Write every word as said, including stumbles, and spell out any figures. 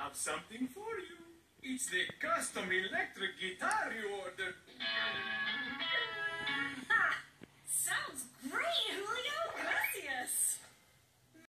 have something for you. It's the custom electric guitar you ordered.